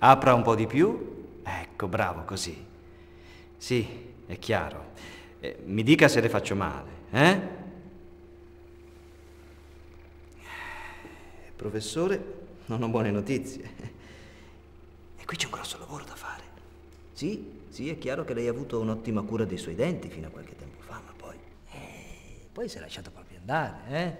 Apra un po' di più. Ecco, bravo, così. Sì, è chiaro. Mi dica se le faccio male, eh? Professore, non ho buone notizie. E qui c'è un grosso lavoro da fare. Sì, è chiaro che lei ha avuto un'ottima cura dei suoi denti fino a qualche tempo fa, ma poi si è lasciato proprio andare,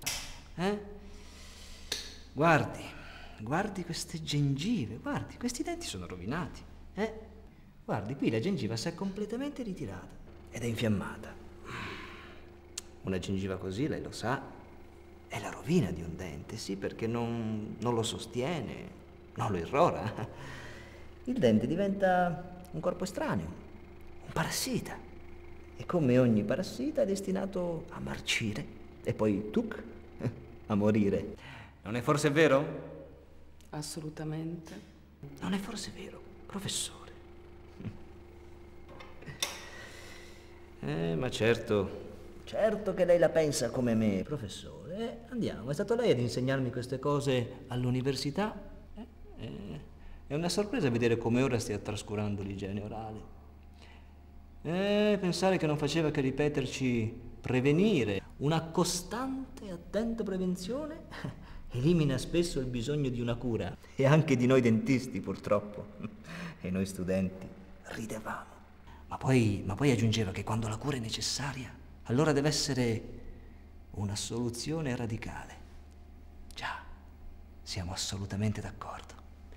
Guardi queste gengive, guardi, questi denti sono rovinati, Guardi, qui la gengiva si è completamente ritirata ed è infiammata. Una gengiva così, lei lo sa, è la rovina di un dente, sì, perché non lo sostiene, non lo irrora. Il dente diventa un corpo estraneo, un parassita. E come ogni parassita è destinato a marcire e poi, tuc, a morire. Non è forse vero? Assolutamente. Non è forse vero, professore? Ma certo che lei la pensa come me, professore. Andiamo, è stato lei ad insegnarmi queste cose all'università. È una sorpresa vedere come ora stia trascurando l'igiene orale. Pensare che non faceva che ripeterci prevenire. Una costante e attenta prevenzione elimina spesso il bisogno di una cura. E anche di noi dentisti, purtroppo. E noi studenti ridevamo. Ma poi aggiungeva che quando la cura è necessaria, allora deve essere una soluzione radicale. Già, siamo assolutamente d'accordo.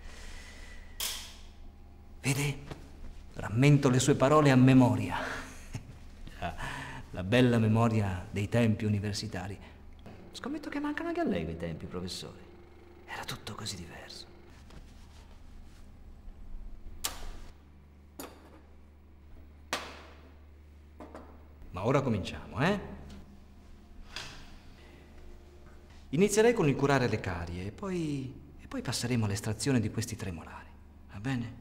Vede, rammento le sue parole a memoria. La bella memoria dei tempi universitari. Scommetto che mancano anche a lei quei tempi, professore. Era tutto così diverso. Ma ora cominciamo, Inizierei con il curare le carie e poi passeremo all'estrazione di questi tre molari. Va bene?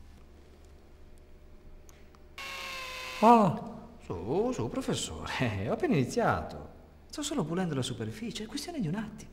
Su, professore, ho appena iniziato. Sto solo pulendo la superficie, è questione di un attimo.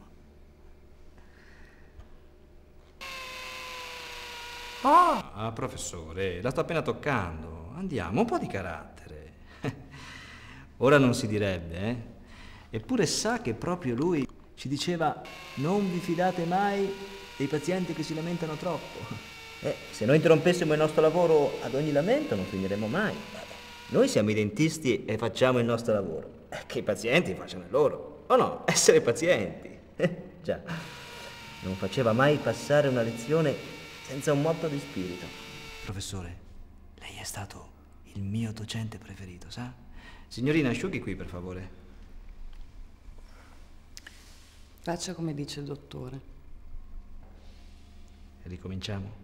Professore, la sto appena toccando. Andiamo, un po' di carattere. Ora non si direbbe, Eppure sa che proprio lui ci diceva: non vi fidate mai dei pazienti che si lamentano troppo. Se noi interrompessimo il nostro lavoro ad ogni lamento non finiremmo mai. Noi siamo i dentisti e facciamo il nostro lavoro. Che i pazienti facciano il loro. O no, essere pazienti. Già, non faceva mai passare una lezione senza un motto di spirito. Professore, lei è stato il mio docente preferito, sa? Signorina, asciughi qui, per favore. Faccia come dice il dottore. E ricominciamo.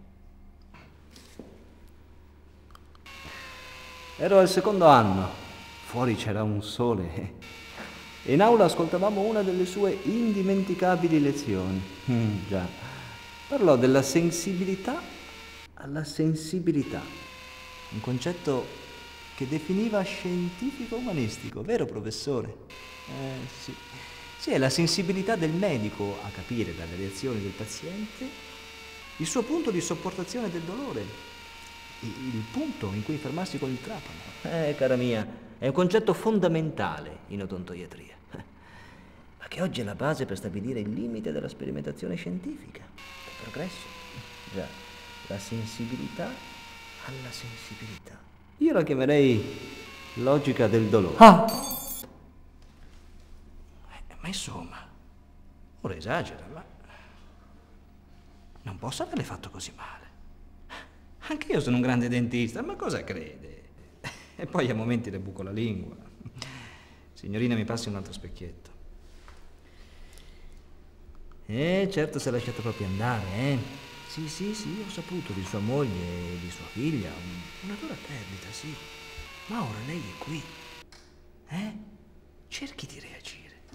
Ero al secondo anno, fuori c'era un sole e in aula ascoltavamo una delle sue indimenticabili lezioni. Già, parlò della sensibilità alla sensibilità, un concetto che definiva scientifico-umanistico, vero professore? Sì. Sì, è la sensibilità del medico a capire dalle reazioni del paziente il suo punto di sopportazione del dolore, il punto in cui fermarsi con il trapano. Cara mia, è un concetto fondamentale in odontoiatria, ma che oggi è la base per stabilire il limite della sperimentazione scientifica, del progresso. Già, la sensibilità alla sensibilità. Io la chiamerei logica del dolore. Ma insomma, ora esagera, ma non posso averle fatto così male. Anche io sono un grande dentista, ma cosa crede? E poi a momenti le buco la lingua. Signorina, mi passi un altro specchietto. Certo si è lasciato proprio andare, Sì, ho saputo di sua moglie e di sua figlia. Una dura perdita, sì. Ma ora lei è qui. Cerchi di reagire.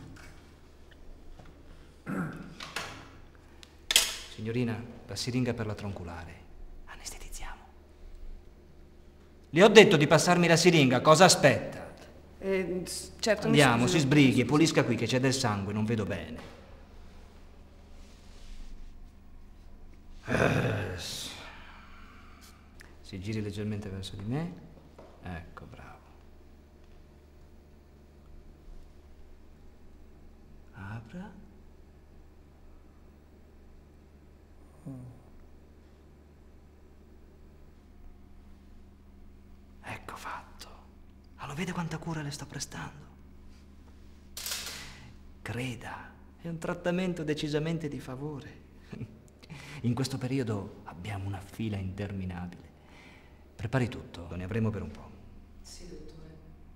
Signorina, la siringa per la tronculare. Anestetizziamo. Le ho detto di passarmi la siringa, cosa aspetta? Certo. Andiamo, si sbrighi e pulisca qui che c'è del sangue, non vedo bene. Si giri leggermente verso di me. Ecco, bravo. Apra. Ecco fatto. Ah, lo vede quanta cura le sto prestando? Creda, è un trattamento decisamente di favore. In questo periodo abbiamo una fila interminabile. Prepari tutto, ne avremo per un po'. Sì, dottore.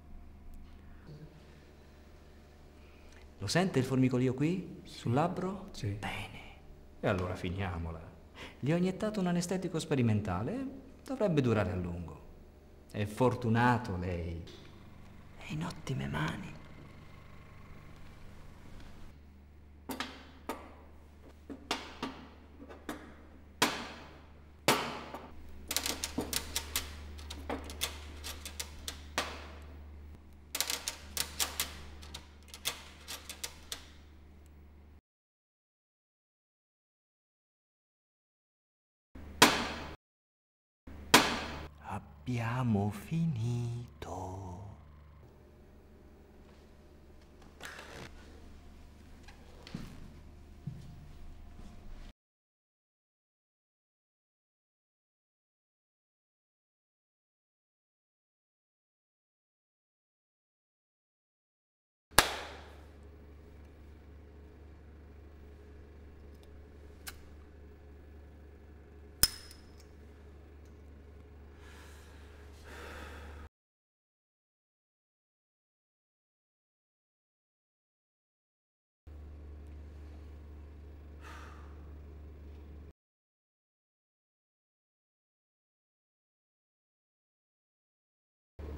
Lo sente il formicolio qui? Sul labbro? Sì. Bene. E allora finiamola. Gli ho iniettato un anestetico sperimentale, dovrebbe durare a lungo. È fortunato lei. È in ottime mani. Abbiamo finito.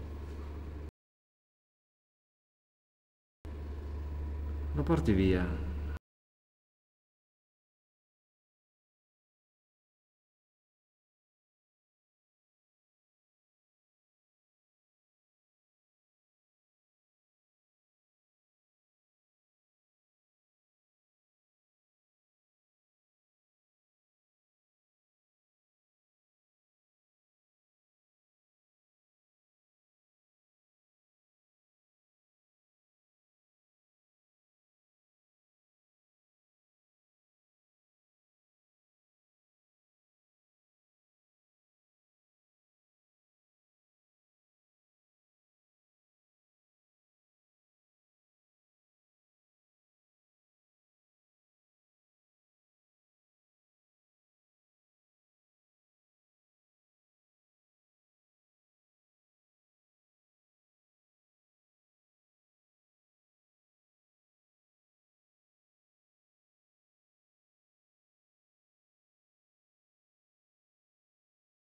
Lo porti via.